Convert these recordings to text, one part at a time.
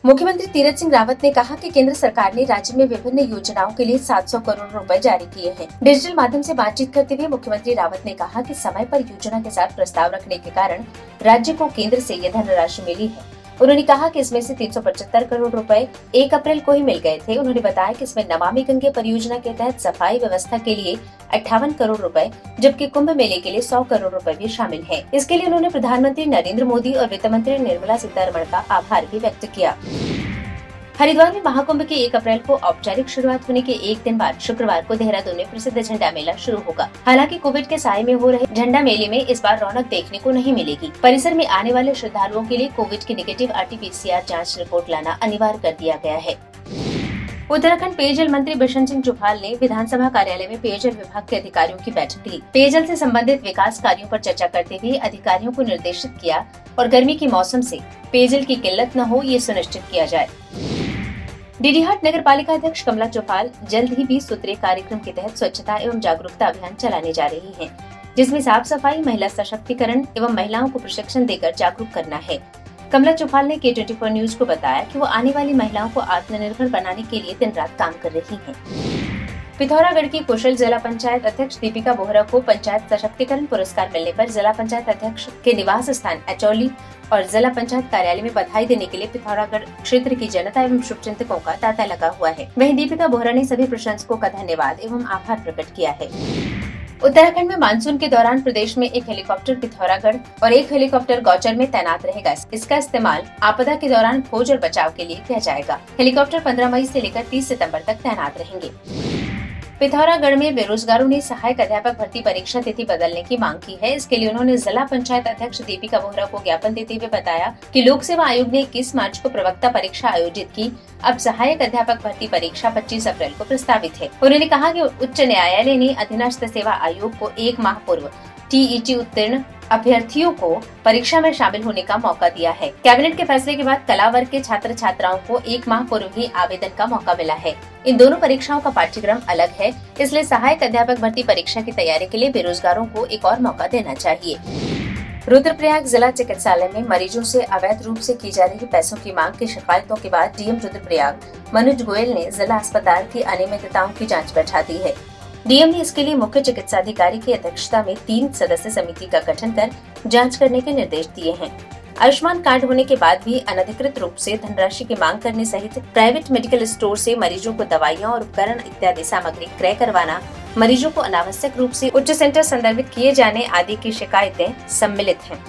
मुख्यमंत्री तीरथ सिंह रावत ने कहा कि केंद्र सरकार ने राज्य में विभिन्न योजनाओं के लिए 700 करोड़ रुपए जारी किए हैं। डिजिटल माध्यम से बातचीत करते हुए मुख्यमंत्री रावत ने कहा कि समय पर योजना के साथ प्रस्ताव रखने के कारण राज्य को केंद्र से ये धनराशि मिली है। उन्होंने कहा कि इसमें से 375 करोड़ रुपए 1 अप्रैल को ही मिल गए थे। उन्होंने बताया कि इसमें नमामि गंगे परियोजना के तहत सफाई व्यवस्था के लिए 58 करोड़ रुपए, जबकि कुंभ मेले के लिए 100 करोड़ रुपए भी शामिल हैं। इसके लिए उन्होंने प्रधानमंत्री नरेंद्र मोदी और वित्त मंत्री निर्मला सीतारमण का आभार भी व्यक्त किया। हरिद्वार में महाकुंभ के 1 अप्रैल को औपचारिक शुरुआत होने के एक दिन बाद शुक्रवार को देहरादून में प्रसिद्ध झंडा मेला शुरू होगा। हालांकि कोविड के साए में हो रहे झंडा मेले में इस बार रौनक देखने को नहीं मिलेगी। परिसर में आने वाले श्रद्धालुओं के लिए कोविड की नेगेटिव RT-PCR जांच रिपोर्ट लाना अनिवार्य कर दिया गया है। उत्तराखंड पेयजल मंत्री बिशन सिंह चुफाल ने विधानसभा कार्यालय में पेयजल विभाग के अधिकारियों की बैठक ली। पेयजल से संबंधित विकास कार्यों पर चर्चा करते हुए अधिकारियों को निर्देशित किया और गर्मी के मौसम से पेयजल की किल्लत न हो, ये सुनिश्चित किया जाए। डीडीहाट नगर पालिका अध्यक्ष कमला चौपाल जल्द ही 20 सूत्रीय कार्यक्रम के तहत स्वच्छता एवं जागरूकता अभियान चलाने जा रही हैं, जिसमें साफ सफाई, महिला सशक्तिकरण एवं महिलाओं को प्रशिक्षण देकर जागरूक करना है। कमला चौपाल ने K24 न्यूज को बताया कि वो आने वाली महिलाओं को आत्मनिर्भर बनाने के लिए दिन रात काम कर रही हैं। पिथौरागढ़ की कुशल जिला पंचायत अध्यक्ष दीपिका बोहरा को पंचायत सशक्तिकरण पुरस्कार मिलने पर जिला पंचायत अध्यक्ष के निवास स्थान एचौली और जिला पंचायत कार्यालय में बधाई देने के लिए पिथौरागढ़ क्षेत्र की जनता एवं शुभचिंतकों का तांता लगा हुआ है। वहीं दीपिका बोहरा ने सभी प्रशंसकों का धन्यवाद एवं आभार प्रकट किया है। उत्तराखंड में मानसून के दौरान प्रदेश में एक हेलीकॉप्टर पिथौरागढ़ और एक हेलीकॉप्टर गौचर में तैनात रहेगा। इसका इस्तेमाल आपदा के दौरान खोज और बचाव के लिए किया जाएगा। हेलीकॉप्टर 15 मई से लेकर 30 सितंबर तक तैनात रहेंगे। पिथौरागढ़ में बेरोजगारों ने सहायक अध्यापक भर्ती परीक्षा तिथि बदलने की मांग की है। इसके लिए उन्होंने जिला पंचायत अध्यक्ष दीपिका बोहरा को ज्ञापन देते हुए बताया कि लोक सेवा आयोग ने 21 मार्च को प्रवक्ता परीक्षा आयोजित की। अब सहायक अध्यापक भर्ती परीक्षा 25 अप्रैल को प्रस्तावित है। उन्होंने कहा कि उच्च न्यायालय ने अधीनस्थ सेवा आयोग को 1 माह पूर्व TET उत्तीर्ण अभ्यर्थियों को परीक्षा में शामिल होने का मौका दिया है। कैबिनेट के फैसले के बाद कला वर्ग के छात्र छात्राओं को 1 माह पूर्व ही आवेदन का मौका मिला है। इन दोनों परीक्षाओं का पाठ्यक्रम अलग है, इसलिए सहायक अध्यापक भर्ती परीक्षा की तैयारी के लिए बेरोजगारों को एक और मौका देना चाहिए। रुद्रप्रयाग जिला चिकित्सालय में मरीजों से अवैध रूप से की जा रही पैसों की मांग की शिकायतों के बाद DM रुद्रप्रयाग मनोज गोयल ने जिला अस्पताल की अनियमितताओं की जाँच बैठा दी है। DM ने इसके लिए मुख्य चिकित्सा अधिकारी की अध्यक्षता में 3 सदस्य समिति का गठन कर जांच करने के निर्देश दिए हैं। आयुष्मान कार्ड होने के बाद भी अनधिकृत रूप से धनराशि की मांग करने सहित प्राइवेट मेडिकल स्टोर से मरीजों को दवाइयां और उपकरण इत्यादि सामग्री क्रय करवाना, मरीजों को अनावश्यक रूप से उच्च सेंटर संदर्भित किए जाने आदि की शिकायतें सम्मिलित हैं।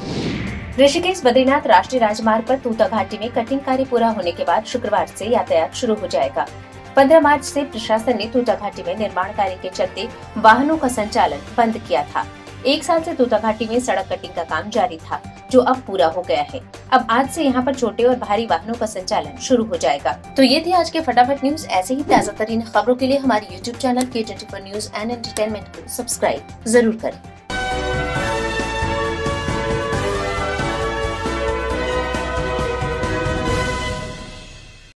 ऋषिकेश बद्रीनाथ राष्ट्रीय राजमार्ग पर तूता घाटी में कटिंग कार्य पूरा होने के बाद शुक्रवार से यातायात शुरू हो जाएगा। 15 मार्च से प्रशासन ने तूता घाटी में निर्माण कार्य के चलते वाहनों का संचालन बंद किया था। 1 साल से तूता घाटी में सड़क कटिंग का काम जारी था, जो अब पूरा हो गया है। अब आज से यहाँ पर छोटे और भारी वाहनों का संचालन शुरू हो जाएगा। तो ये थी आज के फटाफट न्यूज। ऐसे ही ताजा तरीन खबरों के लिए हमारे YouTube channel K24 news and entertainment को सब्सक्राइब जरूर करें।